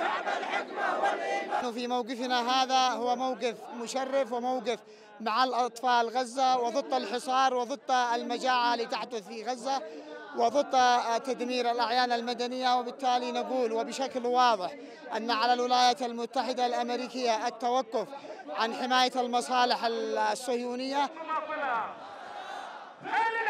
في موقفنا هذا هو موقف مشرف وموقف مع الأطفال غزة وضد الحصار وضد المجاعة اللي تحدث في غزة وضد تدمير الأعيان المدنية. وبالتالي نقول وبشكل واضح أن على الولايات المتحدة الأمريكية التوقف عن حماية المصالح الصهيونية.